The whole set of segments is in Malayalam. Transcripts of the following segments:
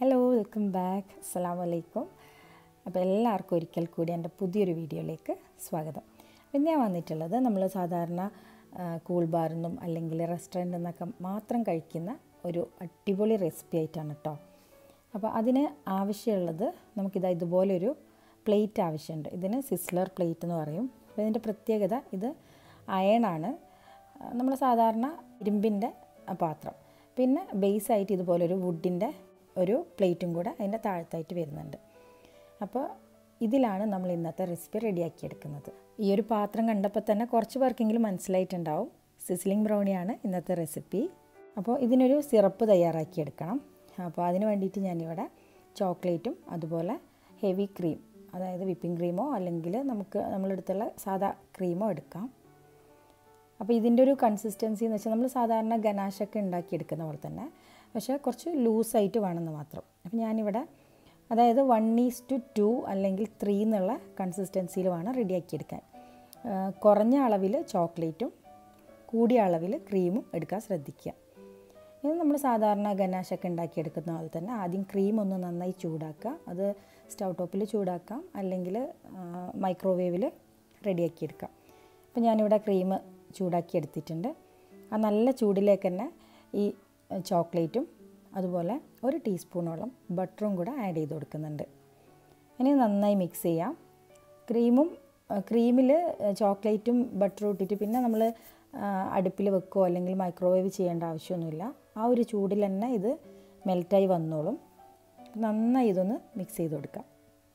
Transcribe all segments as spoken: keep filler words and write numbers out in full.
Hello welcome back. അസ്സലാമു അലൈക്കും. അപ്പോൾ എല്ലാവർക്കും ഒരിക്കൽ കൂടി എൻ്റെ പുതിയൊരു വീഡിയോയിലേക്ക് സ്വാഗതം. ഇന്ന് ഞാൻ വന്നിട്ടുള്ളത് നമ്മൾ സാധാരണ കൂൾ ബാറിൽ നിന്നും അല്ലെങ്കിൽ റെസ്റ്റോറൻറ്റിൽ നിന്നൊക്കെ മാത്രം കഴിക്കുന്ന ഒരു അടിപൊളി റെസിപ്പി ആയിട്ടാണ് കേട്ടോ. അപ്പോൾ അതിന് ആവശ്യമുള്ളത് നമുക്കിതാ ഇതുപോലൊരു പ്ലേറ്റ് ആവശ്യമുണ്ട്. ഇതിന് സിസ്ലർ പ്ലേറ്റ് എന്ന് പറയും. അപ്പോൾ ഇതിൻ്റെ പ്രത്യേകത ഇത് അയണാണ്. നമ്മൾ സാധാരണ ഇരുമ്പിൻ്റെ പാത്രം, പിന്നെ ബേസായിട്ട് ഇതുപോലൊരു വുഡിൻ്റെ ഒരു പ്ലേറ്റും കൂടെ അതിൻ്റെ താഴത്തായിട്ട് വരുന്നുണ്ട്. അപ്പോൾ ഇതിലാണ് നമ്മൾ ഇന്നത്തെ റെസിപ്പി റെഡിയാക്കിയെടുക്കുന്നത്. ഈ ഒരു പാത്രം കണ്ടപ്പോൾ തന്നെ കുറച്ച് പേർക്കെങ്കിലും മനസ്സിലായിട്ടുണ്ടാവും, സിസ്ലിംഗ് ബ്രൗണിയാണ് ഇന്നത്തെ റെസിപ്പി. അപ്പോൾ ഇതിനൊരു സിറപ്പ് തയ്യാറാക്കിയെടുക്കണം. അപ്പോൾ അതിന് വേണ്ടിയിട്ട് ഞാനിവിടെ ചോക്ലേറ്റും അതുപോലെ ഹെവി ക്രീം, അതായത് വിപ്പിംഗ് ക്രീമോ അല്ലെങ്കിൽ നമുക്ക് നമ്മളെടുത്തുള്ള സാധാ ക്രീമോ എടുക്കാം. അപ്പോൾ ഇതിൻ്റെ ഒരു കൺസിസ്റ്റൻസി എന്ന് വെച്ചാൽ നമ്മൾ സാധാരണ ഗനാഷൊക്കെ ഉണ്ടാക്കിയെടുക്കുന്ന പോലെ തന്നെ, പക്ഷേ കുറച്ച് ലൂസായിട്ട് വേണമെന്ന് മാത്രം. അപ്പോൾ ഞാനിവിടെ അതായത് വൺ ഈസ് ടു ടു അല്ലെങ്കിൽ ത്രീ എന്നുള്ള കൺസിസ്റ്റൻസിയിൽ വേണം റെഡിയാക്കിയെടുക്കാൻ. കുറഞ്ഞ അളവിൽ ചോക്ലേറ്റും കൂടിയ അളവിൽ ക്രീമും എടുക്കാൻ ശ്രദ്ധിക്കുക. ഇത് നമ്മൾ സാധാരണ ഗനാഷൊക്കെ ഉണ്ടാക്കിയെടുക്കുന്ന പോലെ തന്നെ ആദ്യം ക്രീം ഒന്ന് നന്നായി ചൂടാക്കുക. അത് സ്റ്റൗ ടോപ്പിൽ ചൂടാക്കാം അല്ലെങ്കിൽ മൈക്രോവേവിൽ റെഡിയാക്കിയെടുക്കാം. അപ്പോൾ ഞാനിവിടെ ക്രീം ചൂടാക്കി എടുത്തിട്ടുണ്ട്. ആ നല്ല ചൂടിലേക്ക് തന്നെ ഈ ചോക്ലേറ്റും അതുപോലെ ഒരു ടീസ്പൂണോളം ബട്ടറും കൂടെ ആഡ് ചെയ്ത് കൊടുക്കുന്നുണ്ട്. ഇനി നന്നായി മിക്സ് ചെയ്യാം. ക്രീമും ക്രീമിൽ ചോക്ലേറ്റും ബട്ടറും ഇട്ടിട്ട് പിന്നെ നമ്മൾ അടുപ്പിൽ വെക്കുകയോ അല്ലെങ്കിൽ മൈക്രോവേവ് ചെയ്യേണ്ട ആവശ്യമൊന്നുമില്ല. ആ ഒരു ചൂടിൽ തന്നെ ഇത് മെൽറ്റായി വന്നോളും. നന്നായി ഇതൊന്ന് മിക്സ് ചെയ്ത് കൊടുക്കാം.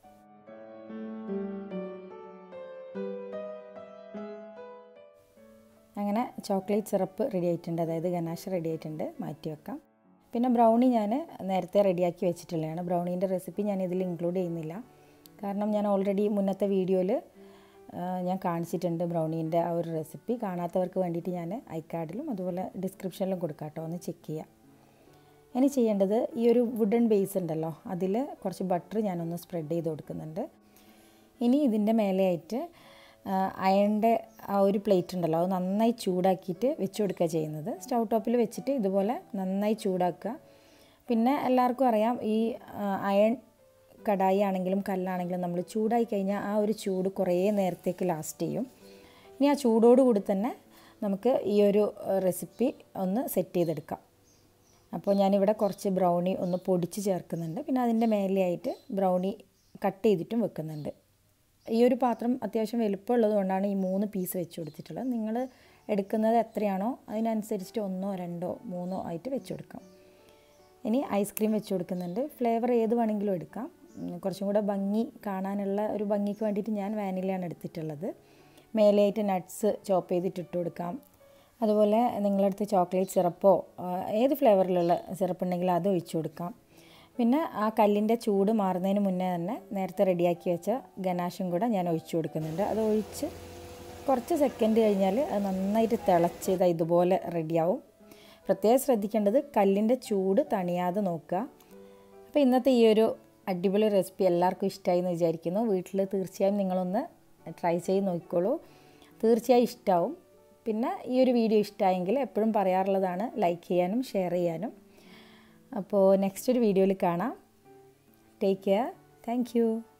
അങ്ങനെ ചോക്ലേറ്റ് സിറപ്പ് റെഡി ആയിട്ടുണ്ട്, അതായത് ഗനാഷ് റെഡി ആയിട്ടുണ്ട്, മാറ്റി വെക്കാം. പിന്നെ ബ്രൗണി ഞാൻ നേരത്തെ റെഡിയാക്കി വെച്ചിട്ടുള്ളതാണ്. ബ്രൗണീൻ്റെ റെസിപ്പി ഞാൻ ഇതിൽ ഇൻക്ലൂഡ് ചെയ്യുന്നില്ല, കാരണം ഞാൻ ഓൾറെഡി മുന്നത്തെ വീഡിയോയിൽ ഞാൻ കാണിച്ചിട്ടുണ്ട് ബ്രൗണീൻ്റെ ആ ഒരു റെസിപ്പി. കാണാത്തവർക്ക് വേണ്ടിയിട്ട് ഞാൻ ഐക്കാർഡിലും അതുപോലെ ഡിസ്ക്രിപ്ഷനിലും കൊടുക്കാം കേട്ടോ, ഒന്ന് ചെക്ക് ചെയ്യാം. ഇനി ചെയ്യേണ്ടത് ഈ ഒരു വുഡൻ ബേസ് ഉണ്ടല്ലോ, അതിൽ കുറച്ച് ബട്ടർ ഞാനൊന്ന് സ്പ്രെഡ് ചെയ്ത് കൊടുക്കുന്നുണ്ട്. ഇനി ഇതിൻ്റെ മേലെയായിട്ട് അയണിൻ്റെ ആ ഒരു പ്ലേറ്റ് ഉണ്ടല്ലോ, അത് നന്നായി ചൂടാക്കിയിട്ട് വെച്ച് കൊടുക്കുക ചെയ്യുന്നത്. സ്റ്റൗ ടോപ്പിൽ വെച്ചിട്ട് ഇതുപോലെ നന്നായി ചൂടാക്കുക. പിന്നെ എല്ലാവർക്കും അറിയാം, ഈ അയൺ കടായി ആണെങ്കിലും കല്ലാണെങ്കിലും നമ്മൾ ചൂടായി കഴിഞ്ഞാൽ ആ ഒരു ചൂട് കുറേ നേരത്തേക്ക് ലാസ്റ്റ് ചെയ്യും. ഇനി ആ ചൂടോടുകൂടി തന്നെ നമുക്ക് ഈ ഒരു റെസിപ്പി ഒന്ന് സെറ്റ് ചെയ്തെടുക്കാം. അപ്പോൾ ഞാനിവിടെ കുറച്ച് ബ്രൗണി ഒന്ന് പൊടിച്ച് ചേർക്കുന്നുണ്ട്. പിന്നെ അതിൻ്റെ മേലെയായിട്ട് ബ്രൗണി കട്ട് ചെയ്തിട്ടും വെക്കുന്നുണ്ട്. ഈ ഒരു പാത്രം അത്യാവശ്യം വലുപ്പമുള്ളത് കൊണ്ടാണ് ഈ മൂന്ന് പീസ് വെച്ച് കൊടുത്തിട്ടുള്ളത്. നിങ്ങൾ എടുക്കുന്നത് എത്രയാണോ അതിനനുസരിച്ചിട്ട് ഒന്നോ രണ്ടോ മൂന്നോ ആയിട്ട് വെച്ച് കൊടുക്കാം. ഇനി ഐസ്ക്രീം വെച്ച് കൊടുക്കുന്നുണ്ട്. ഫ്ലേവർ ഏത് വേണമെങ്കിലും എടുക്കാം. കുറച്ചും കൂടെ ഭംഗി കാണാനുള്ള ഒരു ഭംഗിക്ക് വേണ്ടിയിട്ട് ഞാൻ വാനിലയാണ് എടുത്തിട്ടുള്ളത്. മേലെയായിട്ട് നട്ട്സ് ചോപ്പ് ചെയ്തിട്ട് ഇട്ട് കൊടുക്കാം. അതുപോലെ നിങ്ങളടുത്ത് ചോക്ലേറ്റ് സിറപ്പോ ഏത് ഫ്ലേവറിലുള്ള സിറപ്പ് ഉണ്ടെങ്കിൽ അത് ഒഴിച്ചു കൊടുക്കാം. പിന്നെ ആ കല്ലിൻ്റെ ചൂട് മാറുന്നതിന് മുന്നേ തന്നെ നേരത്തെ റെഡിയാക്കി വെച്ച ഗനാഷും കൂടെ ഞാൻ ഒഴിച്ചു കൊടുക്കുന്നുണ്ട്. അത് ഒഴിച്ച് കുറച്ച് സെക്കൻഡ് കഴിഞ്ഞാൽ അത് നന്നായിട്ട് തിളച്ച് ഇതാ ഇതുപോലെ റെഡിയാവും. പ്രത്യേകം ശ്രദ്ധിക്കേണ്ടത് കല്ലിൻ്റെ ചൂട് തണിയാതെ നോക്കുക. അപ്പോൾ ഇന്നത്തെ ഈ ഒരു അടിപൊളി റെസിപ്പി എല്ലാവർക്കും ഇഷ്ടമായി എന്ന് വിചാരിക്കുന്നു. വീട്ടിൽ തീർച്ചയായും നിങ്ങളൊന്ന് ട്രൈ ചെയ്ത് നോക്കിക്കോളൂ, തീർച്ചയായും ഇഷ്ടമാവും. പിന്നെ ഈ ഒരു വീഡിയോ ഇഷ്ടമായെങ്കിൽ എപ്പോഴും പറയാറുള്ളതാണ് ലൈക്ക് ചെയ്യാനും ഷെയർ ചെയ്യാനും. അപ്പോൾ നെക്സ്റ്റ് ഒരു വീഡിയോയിൽ കാണാം. Take care. Thank U.